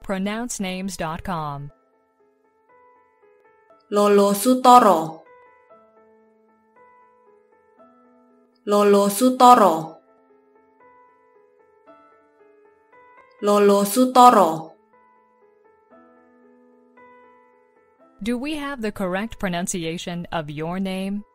pronouncenames.com. Lolosutoro. Lolosutoro. Lolosutoro. Do we have the correct pronunciation of your name?